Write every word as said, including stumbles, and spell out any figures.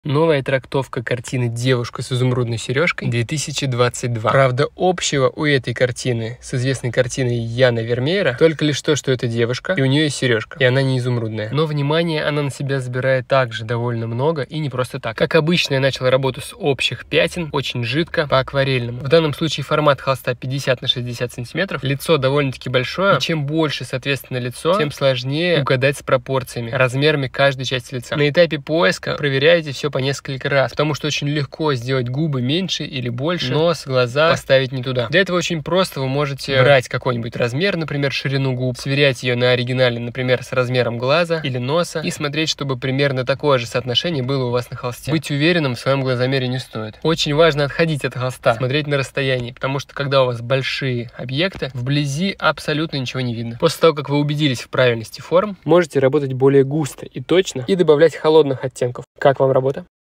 Новая трактовка картины «Девушка с изумрудной сережкой» две тысячи двадцать два. Правда, общего у этой картины с известной картиной Яна Вермеера только лишь то, что это девушка, и у нее есть сережка, и она не изумрудная. Но внимание она на себя забирает также довольно много, и не просто так. Как обычно, я начал работу с общих пятен, очень жидко, по акварельному. В данном случае формат холста пятьдесят на шестьдесят сантиметров, лицо довольно-таки большое, и чем больше, соответственно, лицо, тем сложнее угадать с пропорциями, размерами каждой части лица. На этапе поиска проверяйте все по несколько раз, потому что очень легко сделать губы меньше или больше, нос, глаза поставить не туда. Для этого очень просто. Вы можете брать какой-нибудь размер, например, ширину губ, сверять ее на оригинале, например, с размером глаза или носа, и смотреть, чтобы примерно такое же соотношение было у вас на холсте. Быть уверенным в своем глазомере не стоит. Очень важно отходить от холста, смотреть на расстоянии, потому что когда у вас большие объекты, вблизи абсолютно ничего не видно. После того, как вы убедились в правильности форм, можете работать более густо и точно и добавлять холодных оттенков. Как вам работа?